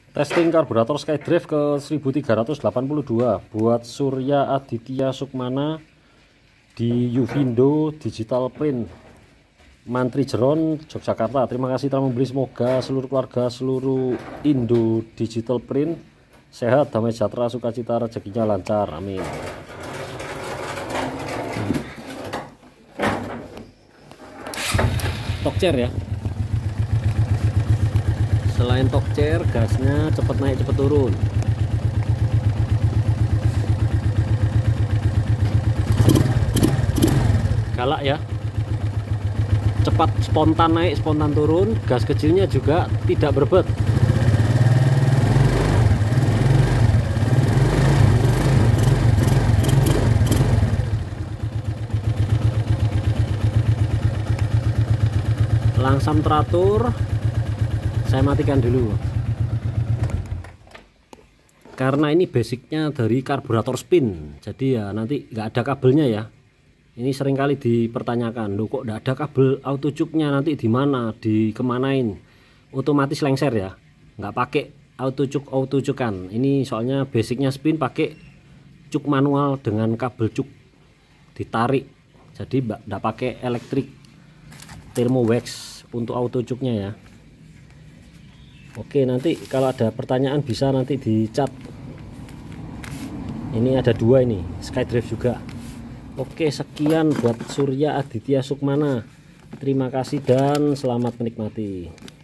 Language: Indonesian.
Testing karburator SkyDrive ke 1382 buat Surya Aditya Sukmana di Uvindo Digital Print, Mantri Jeron, Yogyakarta. Terima kasih telah membeli. Semoga seluruh keluarga, seluruh Indo Digital Print sehat, damai sejahtera, sukacita, rezekinya lancar. Amin. Tokcer ya. Selain tokcer, gasnya cepat naik cepat turun. Galak ya, cepat spontan naik spontan turun. Gas kecilnya juga tidak berbet. Langsam teratur. Saya matikan dulu karena ini basicnya dari karburator spin, jadi ya nanti nggak ada kabelnya ya. Ini seringkali dipertanyakan, loh kok nggak ada kabel auto cuknya, nanti di mana, dikemanain? Otomatis lengser ya, nggak pakai auto cukan. Ini soalnya basicnya spin pakai cuk manual dengan kabel cuk ditarik, jadi nggak pakai elektrik thermo wax untuk auto cuknya ya. Oke, nanti kalau ada pertanyaan bisa nanti di chat. Ini ada dua, ini SkyDrive juga. Oke, sekian buat Surya Aditya Sukmana. Terima kasih dan selamat menikmati.